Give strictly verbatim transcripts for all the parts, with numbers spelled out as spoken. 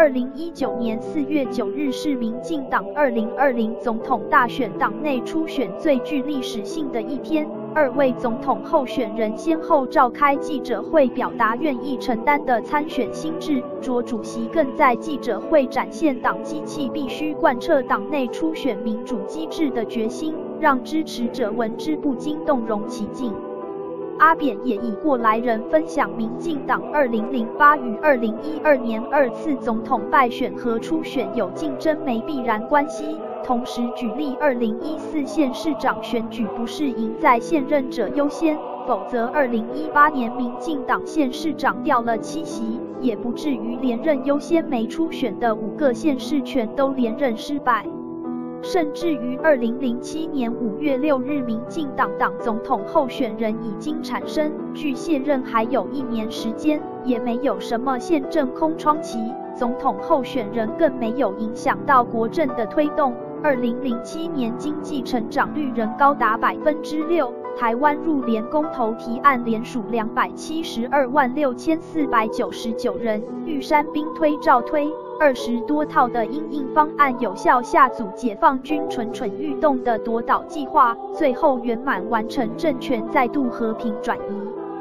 二零一九年四月九日是民进党二零二零总统大选党内初选最具历史性的一天。二位总统候选人先后召开记者会，表达愿意承担的参选心志。卓主席更在记者会展现党机器必须贯彻党内初选民主机制的决心，让支持者闻之不禁动容其境。阿扁也以过来人分享民进党二零零八与二零一二年二次总统败选和初选有竞争没必然关系，同时举例二零一四县市长选举不是赢在现任者优先，否则二零一八年民进党县市长掉了七席，也不至于连任优先没初选的五个县市全都连任失败。甚至于二零零七年五月六日，民进党党总统候选人已经产生，距卸任还有一年时间，也没有什么宪政空窗期，总统候选人更没有影响到国政的推动。二零零七年经济成长率仍高达百分之六，台湾入联公投提案连署两百七十二万六千四百九十九人，玉山兵推照推。二十多套的因应方案有效下阻解放军蠢蠢欲动的夺岛计划，最后圆满完成政权再度和平转移。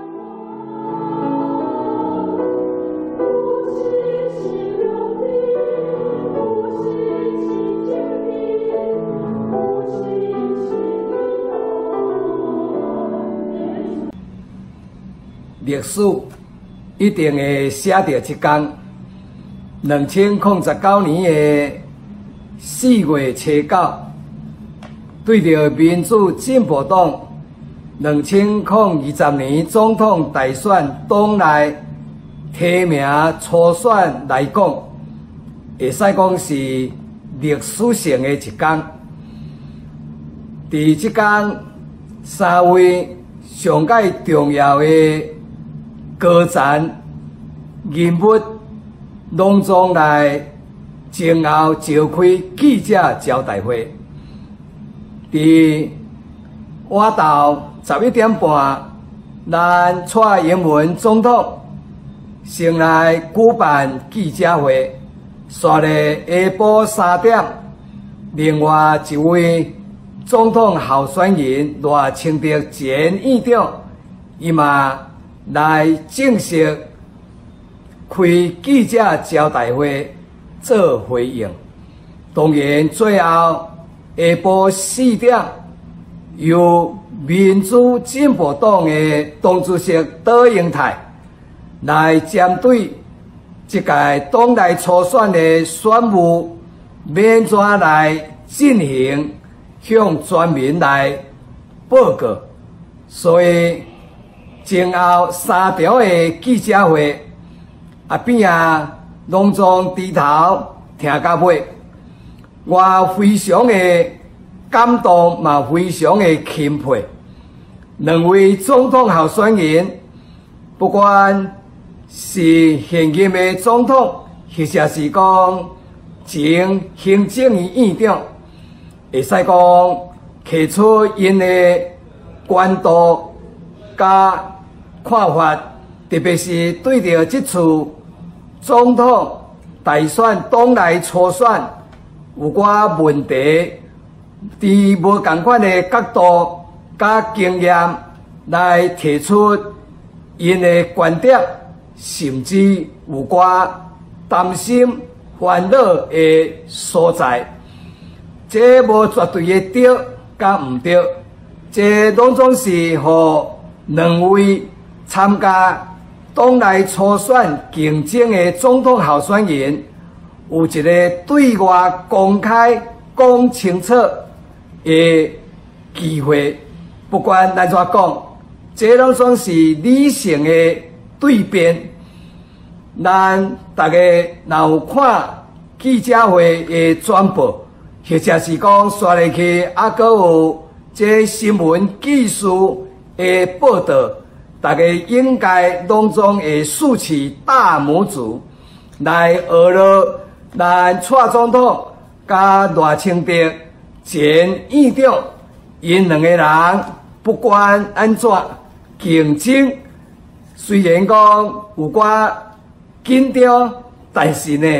历史一定会写到一天。两千零十九年的四月初九，对着民主进步党两千零二十年总统大选党内提名初选来讲，会使讲是历史性的一天。伫即天，三位上界重要的高层人物隆重来前后召开记者招待会。伫晚到十一点半，咱蔡英文总统先来举办记者会，煞咧下晡三点，另外一位总统候选人赖清德前院长，伊嘛来正式开记者招待会做回应。当然，最后下晡四点，由民主进步党的党主席杜英泰来针对这届党内初选的选务免怎来进行，向全民来报告。所以前后三条的记者会，阿扁啊拢总低头听到尾，我非常的感动，嘛非常的钦佩两位总统候选人，不管是现任的总统，或者是讲前行政院院长，会使讲提出因的关注甲看法，特别是对着这次总统大选党内初选有寡问题，伫无同款的角度甲经验来提出因的观点，甚至有寡担心烦恼的所在。这无绝对的对甲毋对，这拢总是互两位参加党内初选竞争的总统候选人有一个对外公开讲清楚的机会。不管咱怎讲，这拢总是理性的对辩。咱大家若有看记者会的转播，或者是讲刷入去，啊，阁有这新闻技术的报道，大家应该拢总会竖起大拇指来学了咱蔡总统甲赖清德前院长，因两个人不管安怎竞争，虽然讲有寡紧张，但是呢，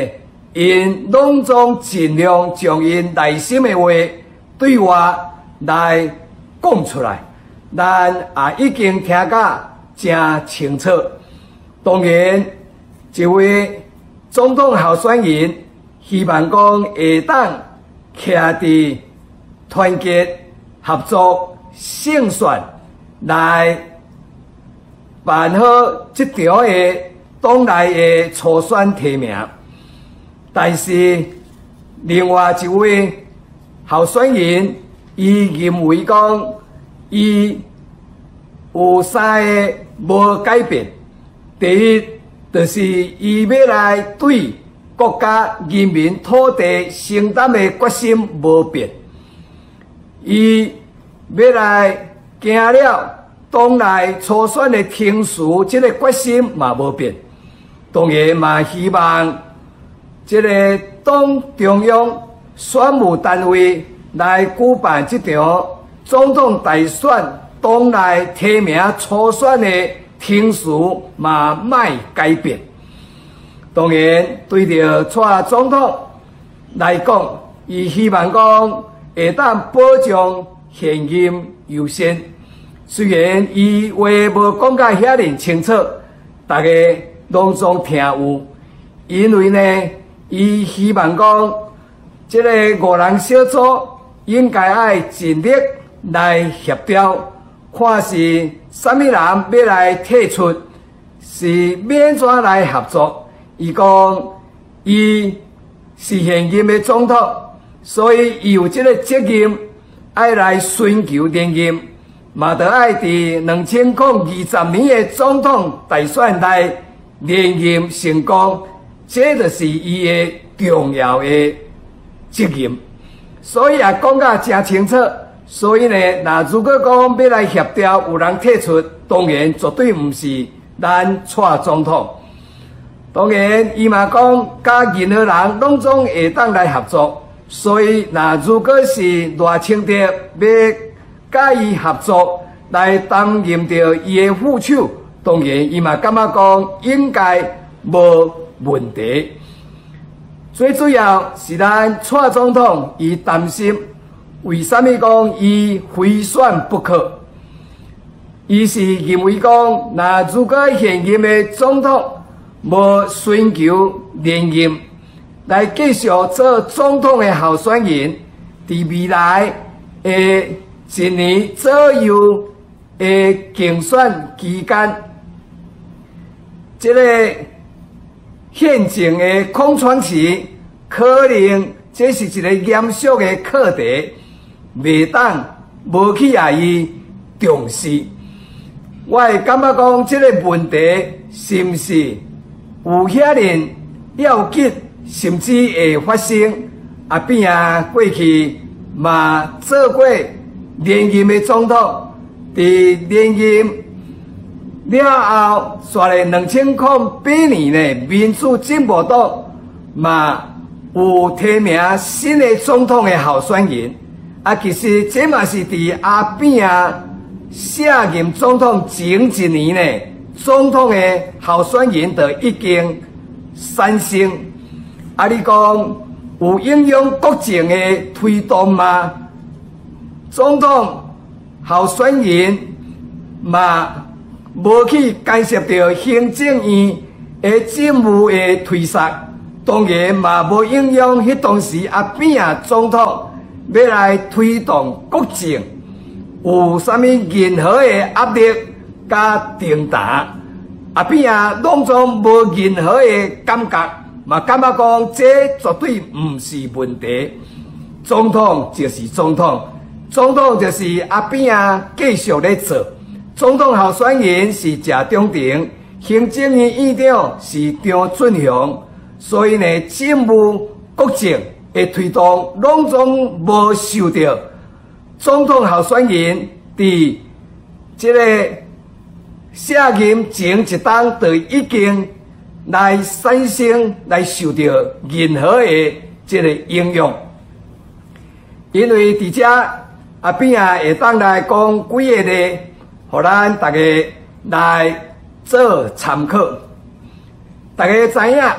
因拢总尽量将因内心的话对我来讲出来，咱也已经听甲真清楚。当然，一位总统候选人希望讲会当徛伫团结、合作、胜选来办好这场的党内的初选提名。但是另外一位候选人，伊认为讲伊有三个无改变。第一，就是伊要来对国家、人民、土地承担的决心无变。伊要来行了党内初选的程序，这个决心嘛无变。当然嘛，希望这个党中央选务单位来举办这场总统大选党内提名初选的程序嘛卖改变。当然，对着蔡总统来讲，伊希望讲会当保障现任优先。虽然伊话无讲甲遐尼清楚，大家拢总听有。因为呢，伊希望讲，这个五人小组应该爱尽力来协调，看是啥物人要来退出，是免怎来合作。伊讲，伊是现任的总统，所以伊有这个责任，爱来寻求连任，嘛得爱伫两千零二十年的总统大选内连任成功，这就是伊的重要的责任。所以也讲甲真清楚。所以呢，那如果讲要来协调，有人退出，当然绝对毋是咱蔡总统。当然，伊嘛讲，甲任何人拢总会当来合作。所以，那如果是赖清德要甲伊合作，来担任着伊的副手，当然伊嘛感觉讲应该无问题。最主要是咱蔡总统伊担心，为什么讲伊非选不可？伊是认为讲，那如果现任的总统无寻求连任，来继续做总统的候选人，伫未来的一年左右的竞选期间，这个现政的空窗期，可能这是一个严肃的课题，袂当无去啊伊重视。我会感觉讲，这个问题是毋是有遐尼要紧，甚至会发生？啊变啊，过去嘛做过连任的总统，伫连任了后，煞咧两千零八年呢，民主进步党嘛有提名新的总统的候选人。啊，其实这嘛是伫阿扁啊卸任总统前一年呢，总统的候选人就已经产生。啊，你讲有影响国政的推动吗？总统候选人嘛无去干涉到行政院的政务的推设，当然嘛无影响迄当时阿扁啊总统要来推动国政有啥物任何的压力甲重担，阿扁啊拢总无任何的感觉，嘛感觉讲这绝对毋是问题。总统就是总统，总统就是阿扁啊继续咧做。总统候选人是谢长廷，行政院院长是张俊雄，所以呢，政务国政的推动拢总无受到总统候选人伫这个卸任前一档就已经来产生来受到任何的这个影响，因为伫遮阿扁啊会当来讲几个咧。互咱大家来做参考。大家知影，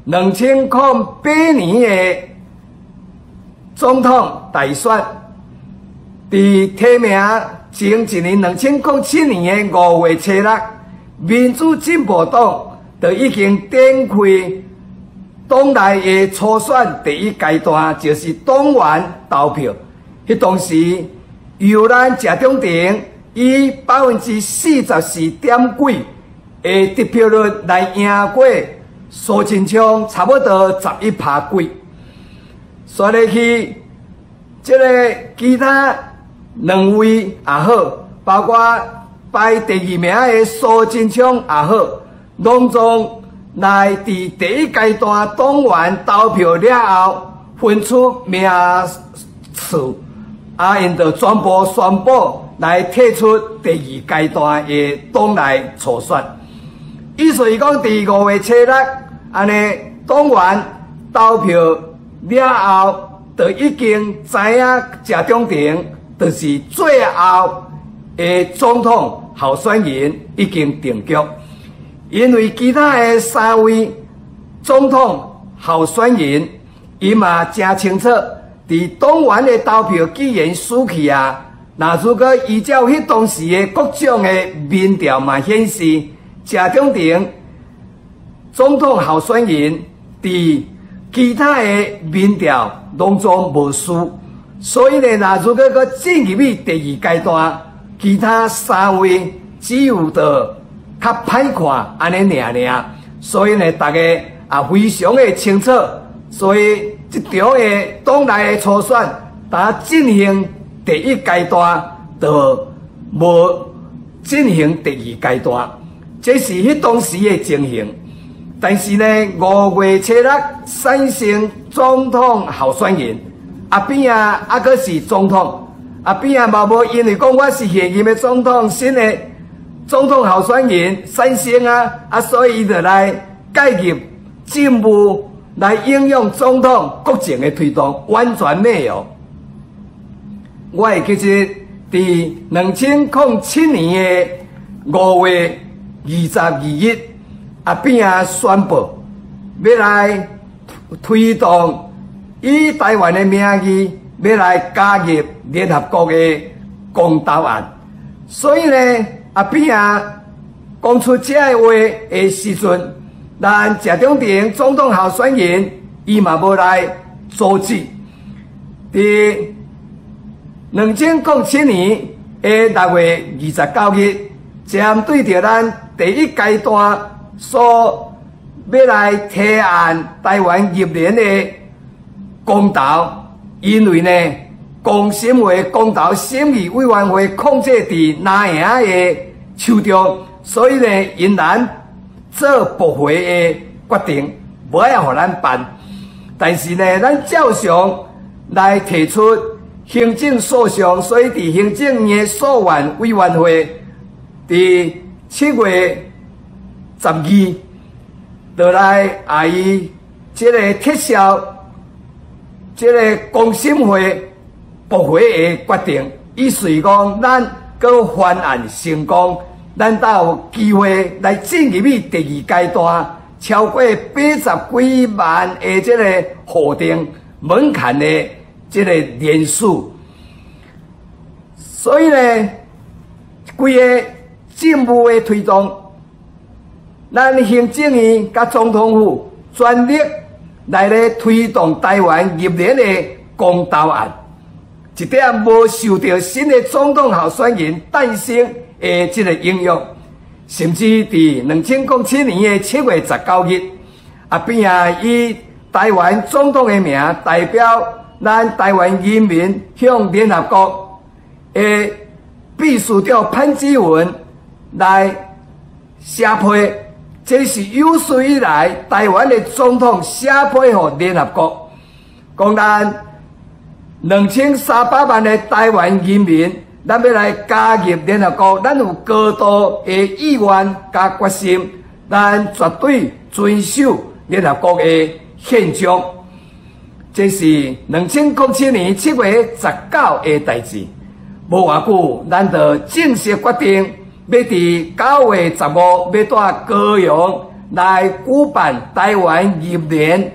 两千零八年的总统大选，伫提名前一年两千零七年的五月初六，民主进步党就已经展开党内的初选第一阶段，就是党员投票。迄当时，由咱谢长廷以百分之四十四点几的得票率来赢过苏贞昌，差不多十一趴几。说落去，即个其他两位也好，包括排第二名的苏贞昌也好，拢总来伫第一阶段党员投票了后，分出名次，啊，因就全部宣布来退出第二阶段的党内初选。意思是讲，第五月初六，安尼党员投票了后，就已经知影谢长廷就是最后的总统候选人已经定局。因为其他的三位总统候选人，伊嘛真清楚，伫党员的投票既然输去啊，那如果依照迄当时的各种的民调嘛显示，谢长廷总统候选人伫其他的民调拢总无输，所以呢，那如果佮进入去第二阶段，其他三位只有着较歹看安尼尔尔，所以呢，大家也非常的清楚，所以这场的党内的初选，打进行第一阶段，就无进行第二阶段，这是迄当时的情形。但是呢，五月初六产生总统候选人，后边啊，啊阁是总统，后边啊嘛无因为讲我是现任的总统，新的总统候选人产生啊，啊所以伊就来介入政务来影响总统国政的推动，完全没有。我会记得伫两千零七年的五月二十二日。啊，边啊宣布要来推动以台湾的名义要来加入联合国的公投案，所以呢，啊边啊讲出这个话的时阵，咱谢长廷总统候选人伊嘛无来阻止。伫两千零七年的六月二十九日，针对着咱第一阶段。所要来提案台湾入联的公投，因为呢，公审会公投审议委员会控制伫南营的手中，所以呢，因咱做驳回的决定，无爱互咱办。但是呢，咱照常来提出行政诉讼，所以伫行政院诉愿委员会伫七月。十二，就来啊！伊即个撤销即个公审会驳回的决定，意思是讲，咱搁翻案成功，咱才有机会来进入去第二阶段，超过八十几万的即个户定门槛的即个人数。所以呢，规个政务的推动。咱行政院甲总统府全力来咧推动台湾入联的公投案，一点无受到新的总统候选人诞生的这个影响，甚至伫两千零七年的七月十九日，啊边啊以台湾总统的名代表咱台湾人民向联合国的秘书长潘基文来写批。这是有史以来台湾的总统写批予联合国，讲咱两千三百万的台湾人民，咱要来加入联合国，咱有高度的意愿加决心，咱绝对遵守联合国的宪章。这是两千零七年七月十九的代志，无偌久，咱就正式决定。要伫九月十五，要带高雄来举办台湾入联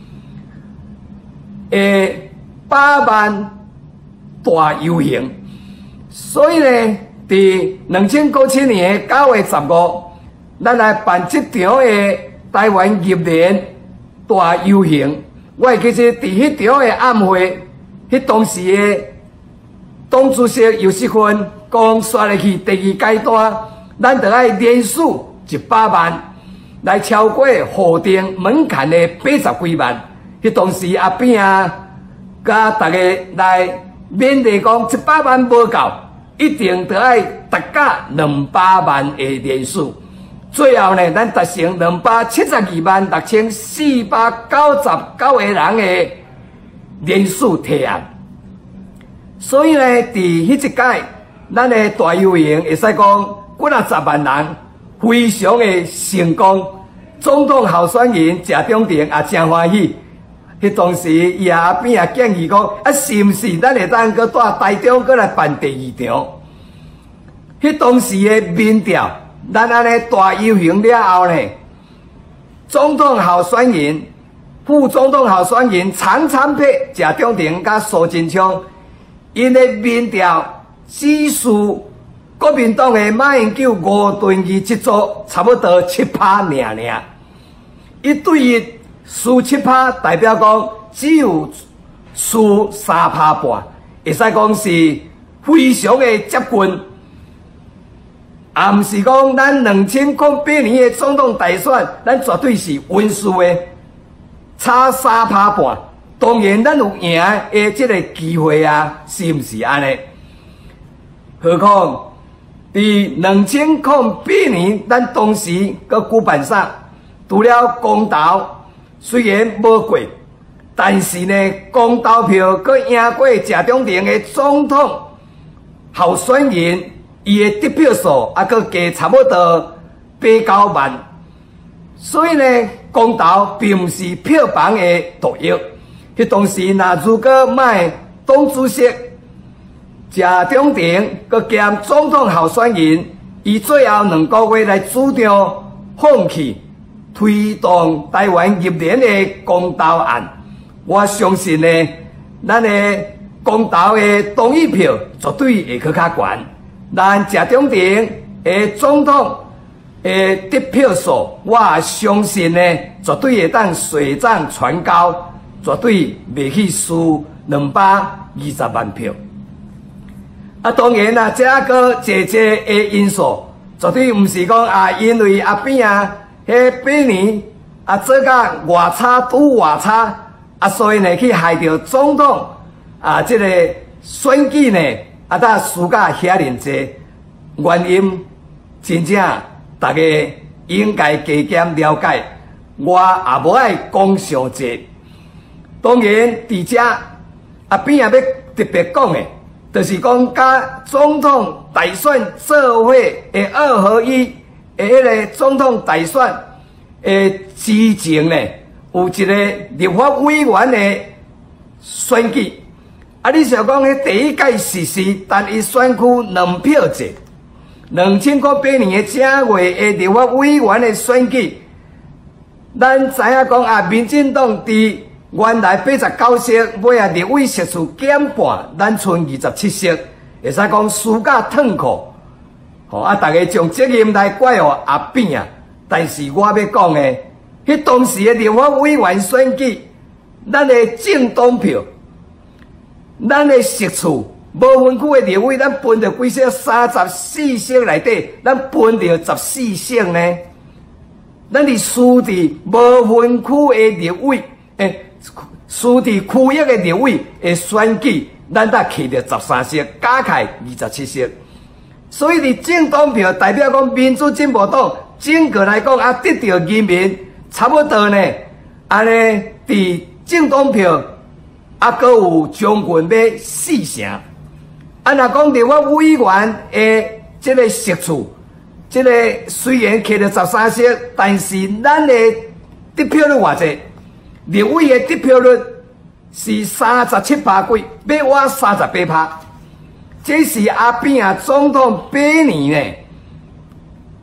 诶百万大游行。所以呢，伫两千零七年的九月十五，咱来办这场的台湾入联大游行。我其实伫迄场的暗会，迄当时的党主席尤锡坤讲，刷入去第二阶段，咱得爱连署一百万，来超过户定门槛的八十几万。迄当时阿扁啊，甲大家来勉励讲，一百万无够，一定得爱达到两百万的连署。最后呢，咱达成两百七十二万六千四百九十九个人的连署提案。所以呢，伫迄一届，咱的大游行会使讲几啊十万人，非常的成功。总统候选人谢长廷也真欢喜。迄当时伊也阿扁也建议讲，啊是毋是咱会当搁带台中搁来办第二场？迄当时的民调。咱安尼大游行了后呢，总统候选人、副总统候选人常常配谢长廷甲苏贞昌，因的民调指数国民党的马英九、吴敦义这组差不多七趴尔尔，一对一输七趴，代表讲只有输三趴半，会使讲是非常的接近。也毋是讲咱两千零八年的总统大选，咱绝对是稳输的，差三趴半。当然，咱有赢的这个机会啊，是毋是安尼？何况伫两千零八年，咱当时个举办上，除了公投虽然无过，但是呢，公投票阁赢过谢长廷的总统候选人。伊的得票数啊，阁加差不多八九万，所以呢，公投并毋是票房的独有。迄当时，若如果卖党主席谢长廷阁兼总统候选人，伊最后两个月来主张放弃推动台湾入联的公投案，我相信呢，咱的公投的同意票绝对会去较悬。咱谢长廷的总统的得票数，我相信呢，绝对会当水涨船高，绝对袂去输两百二十万票。啊，当然啦，这个这这的因素，绝对毋是讲啊，因为阿扁啊，迄八年啊做甲外差拄外差，啊，所以呢去害着总统啊，这个选举呢。啊，呾输甲遐尔济，原因真正大家应该加减了解，我也无爱讲伤济。当然，伫遮阿扁也要特别讲的，就是讲甲总统大选做伙的二合一的迄个总统大选的之前呢，有一个立法委员的选举。啊！你想讲迄第一届实施单一选区两票制，两千零八年的正月的立法委员的选举，咱知影讲啊，民进党伫原来八十九席，尾啊立委席数减半，咱剩二十七席，会使讲输甲痛苦。吼啊！大家将责任来怪互阿扁啊，但是我要讲的，迄当时的立法委员选举，咱的政党票。咱的席次，无分区的立委，咱分着几席？三十四席内底，咱分着十四席呢。咱伫输伫无分区的立委，诶，输伫区域的立委的选举，咱才摕着十三席，加起来二十七席。所以伫政党票代表讲民主进步党整个来讲啊，得到人民差不多呢，安尼伫政党票。啊，阁有将近要四成。啊，若讲立法委员的这个席次，这个虽然摕了十三席，但是咱的得票率偌济？立委的得票率是三十七趴几，要我三十八趴。这是阿扁啊总统八年呢，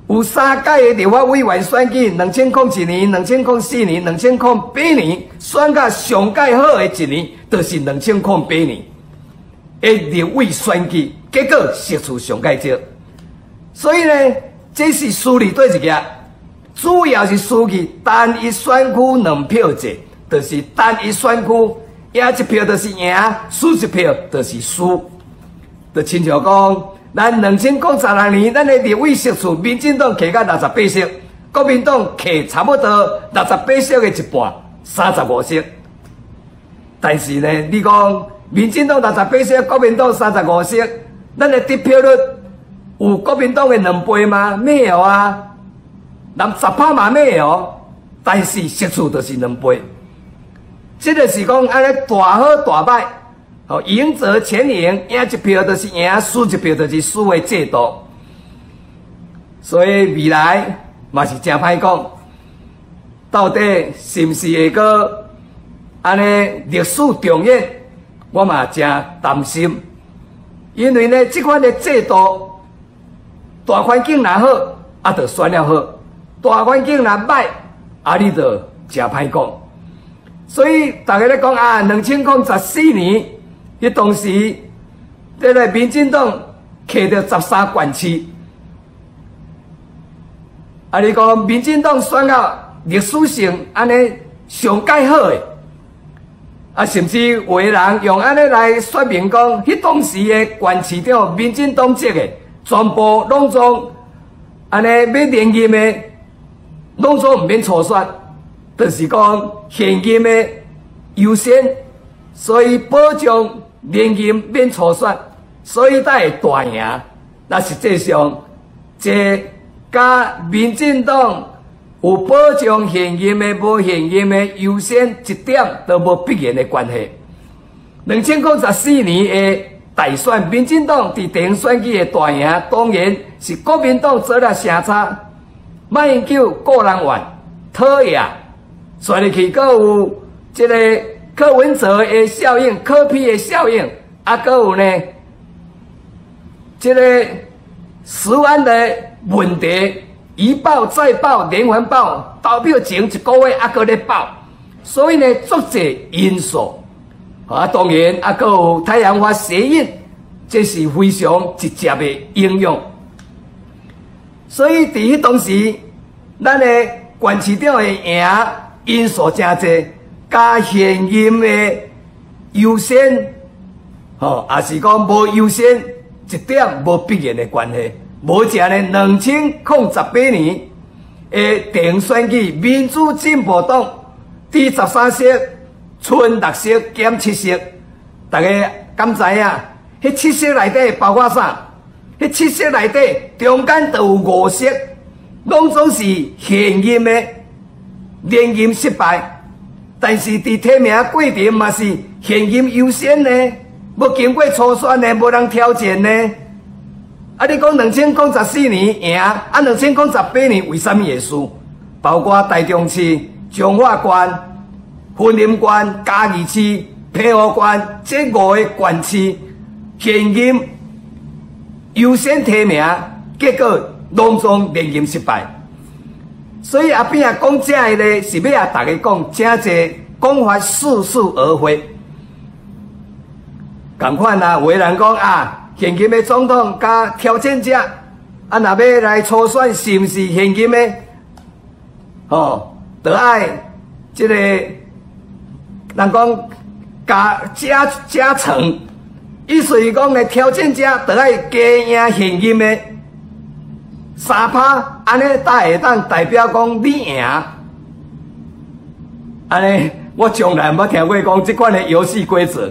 有三届的立法委员选举，两千零一年、两千零四年、两千零八年，选到上届好的一年，就是两千零八年的立委选举，结果失出上届少。所以呢，这是输哩对一个，主要是输去单一选区两票制，就是单一选区赢一票就是赢，输一票就是输。就亲像讲，咱两千零十六年，咱的立委席数，民进党摕到六十八席，国民党摕差不多六十八席的一半，三十五席。但是呢，你讲民进党六十八席，国民党三十五席，咱的得票率有国民党的两倍吗？没有啊，连十趴嘛没有。但是席数就是两倍，这个是讲安尼大好大歹。哦，赢则全赢，赢一票就是赢，输一票就是输的制度。所以未来嘛是真歹讲，到底是不是会个安尼历史重演？我嘛真担心，因为呢，这款的制度，大环境若好，啊，就选了好；大环境若歹，啊，你就真歹讲。所以大家咧讲啊，两千零十四年。迄当时，这个民进党摕到十三县市，啊，你讲民进党选到历史性安尼上介好诶，啊，甚至有的人用安尼来说明讲，迄当时诶县市长民进党籍诶，全部拢总安尼要连任诶，拢总毋免初选，就是讲现任诶优先，所以保障。连任免初选，所以才会大赢。那实际上，这甲民进党有保障现任的、无现任的优先一点都无必然的关系。两千零十四年的大选，民进党伫地方选举的大赢，当然是国民党做了相差，马英九个人员讨厌，选入去，阁有这个。柯文哲的效应，柯 P 的效应，啊，阁有呢，这个食安的问题，一报再报，连环报，投票前一个月啊，阁咧报，所以呢，足侪因素，啊，当然啊，阁有太阳花效应，这是非常直接的应用。所以伫迄当时，咱的县市长的赢因素真侪。加现任的优先，吼，也是讲无优先一点无必然的关系。无只呢，两千零十八年的地方选举，民主进步党第十三席，剩六席减七席，大家敢知影？迄七席内底包括啥？迄七席内底中间就有五席，拢总是现任的连任失败。但是伫提名过程嘛是现任优先呢，无经过初选呢，无人挑战呢。啊，你讲两千零十四年赢，啊，两千零十八年为什么会输？包括台中市、彰化县、云林县、嘉义市、澎湖县这五个县市，现任优先提名，结果拢总连任失败。所以后边啊讲这个咧，是要啊大家讲真侪讲法似是而非。共款啊，有的人讲啊，现任的总统加挑战者，啊，若要来初选，是毋是现任的？哦，得爱这个人讲加加加成，意思是讲咧，挑战者得爱加赢现任的。三趴，安尼才会当代表讲你赢。安尼，我从来无听过讲即款的游戏规则。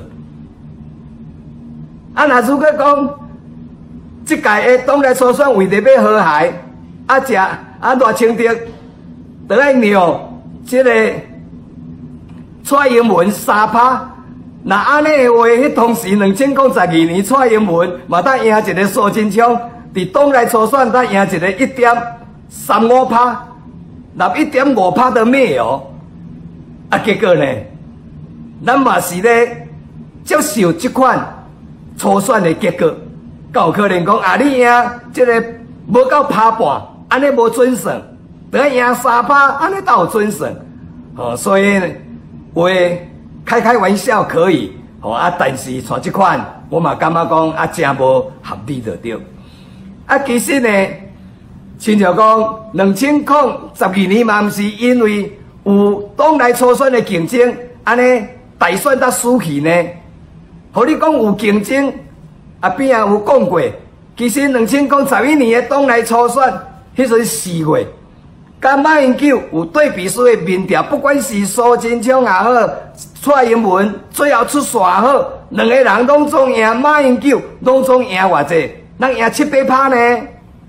啊，若如果讲即届的党内初选为着要和谐，啊，食啊赖清德，就爱让即个蔡英文三趴。那安尼的话，迄当时两千零十二年蔡英文嘛当赢一个苏贞昌。伫党内初选，他赢一个一点三五趴，那一点五趴都没有。啊，结果呢，咱嘛是咧接受这款初选的结果，有可能讲啊，你赢这个无够拍半， 安尼无准算，等赢三拍，安尼才有准算。哦，所以呢，话开开玩笑可以，哦啊，但是像这款，我嘛感觉讲啊，真无合理就对。啊，其实呢，亲像讲，两千零十二年嘛，毋是因为有党内初选的竞争，安尼大选才输去呢。互你讲有竞争，啊边啊有讲过，其实两千零十一年的党内初选，迄阵四月，甲马英九有对比数的民调，不管是苏贞昌也好，蔡英文最后出线也好，两个人拢总赢，马英九拢总赢偌济，咱赢七八趴呢。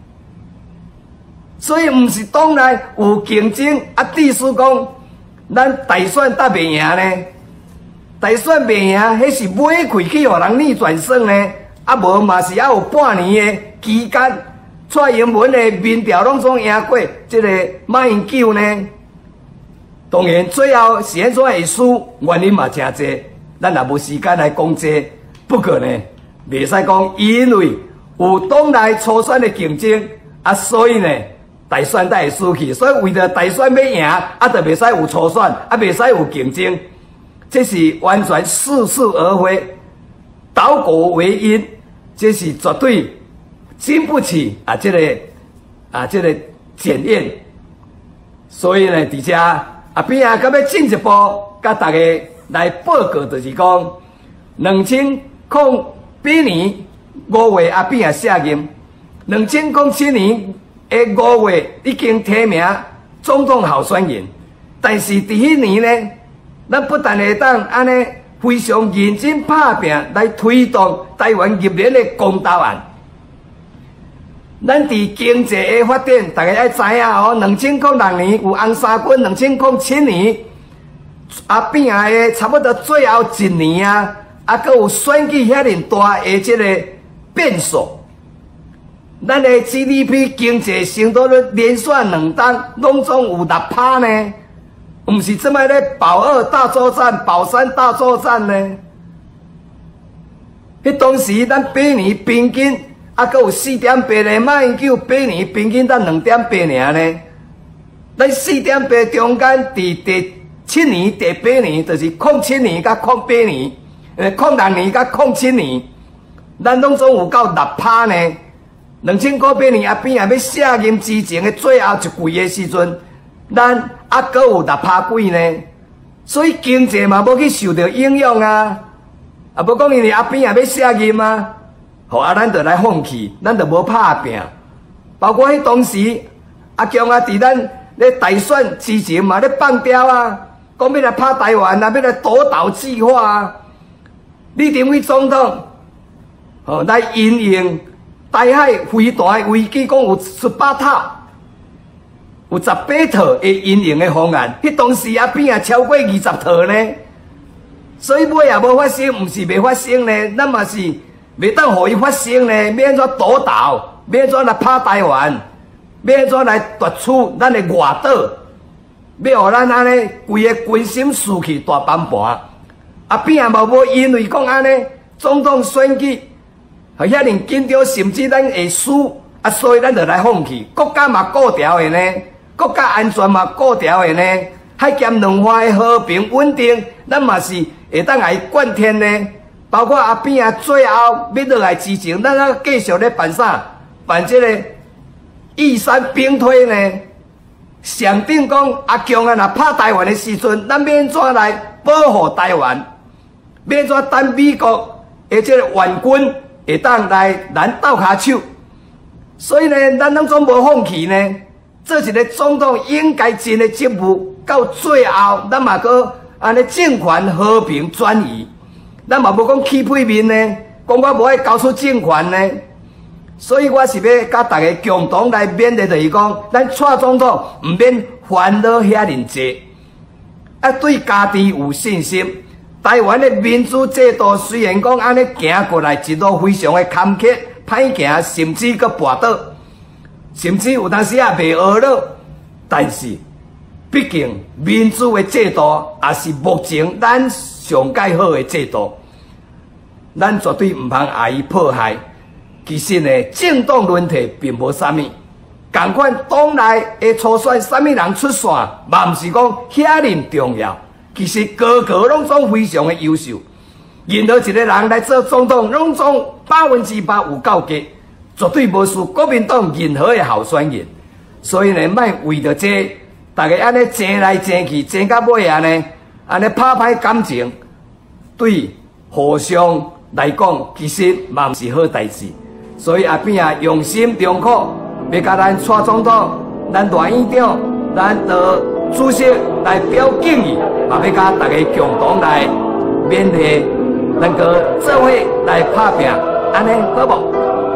所以毋是党内有竞争，啊，意思讲咱大选才袂赢呢。大选袂赢，迄是买开去互人逆转胜呢，啊无嘛是还有半年的期间，蔡英文的民调拢总赢过即个马英九呢。当然最后是安怎会输，原因嘛诚济，咱也无时间来讲这。不过呢，袂使讲因为有党内初选的竞争，啊，所以呢大选才会输去。所以为着大选要赢，啊，就袂使有初选，啊，袂使有竞争。这是完全似是而非，倒果为因，这是绝对经不起啊这个啊这个检验。所以呢，伫遮啊边啊，甲要进一步甲大家来报告，就是讲，两千零八年五月啊边啊卸任，两千零七年的五月已经提名总统候选人，但是伫迄年呢。咱不但会当安尼非常认真拍拼来推动台湾入联的公投案，咱伫经济的发展，大家要知影哦。两千零六年有红衫军，两千零七年啊变啊的差不多最后一年啊，啊，佮有选举遐尼大的即个变数，咱的 G D P 经济成长率连续两档拢总有六趴呢。毋是即摆咧保二大作战、保三大作战呢？迄当时咱八年平均啊，佮有四点八呢，马英九八年平均才两点八尔呢。咱四点八中间伫第七年、第八年，就是零七年甲零八年，呃，零六年甲零七年，咱拢总有到六趴呢。两千零八年啊边啊要卸任之前的最后一季的时阵。咱啊，阁有六趴几呢，所以经济嘛无去受到影响啊，啊，无讲因为阿扁也要卸任啊，好啊，咱就来放弃，咱就无拍拼。包括迄当时阿强啊，伫咱咧大选之前嘛咧放刁啊，讲要来拍台湾啊，要来夺岛计划啊，李登辉总统哦来因应台海飞弹的危机，讲有十八套。有十八套的阴影的方案，迄当时啊边啊超过二十套呢，所以尾也无发生，毋是未发生呢，咱嘛是袂当互伊发生呢。要安怎夺岛？要安怎来拍台湾？要安怎来夺取咱的外岛？要互咱安尼规个军心士气大翻盘？啊边啊无无因为讲安尼总统选举，啊遐尼紧张，甚至咱会输啊，所以咱就来放弃。国家嘛顾条的呢。国家安全嘛顾条的呢，海兼两岸的和平稳定，咱嘛是会当来贯天呢。包括阿扁啊，最后要落来之前，咱啊继续咧办啥？办这个义山兵推呢？上顶讲阿强啊，若拍台湾的时阵，咱要安怎来保护台湾？要安怎等美国的这个援军会当来咱斗骹手？所以呢，咱拢总无放弃呢。做一个总统应该尽的职务，到最后，咱嘛搁安尼政权和平转移，咱嘛无讲起屁面呢，讲我无爱交出政权呢。所以我是要甲大家共同来勉励，就是讲，咱蔡总统毋免烦恼遐尼济，啊，对家己有信心。台湾的民主制度虽然讲安尼行过来一路非常的坎坷、歹行，甚至搁跋倒。甚至有当时也袂学了，但是毕竟民主的制度也是目前咱上介好的制度，咱绝对毋通予伊迫害。其实呢，政党轮替并无啥物， 共款党内会初选什么人出线，嘛毋是讲遐尼重要。其实个个拢总非常的优秀，任何一个人来做总统，拢总百分之百有够格，绝对无输国民党任何的候选人。所以呢，莫为着这，大家安尼争来争去，争到尾啊呢，安尼拍歹感情，对互相来讲，其实嘛毋是好代志。所以阿扁啊，用心良苦，要甲咱蔡总统、咱大院长、咱的主席来表敬意，嘛要甲大家共同来勉励，能够做伙来拍拼，安尼好无？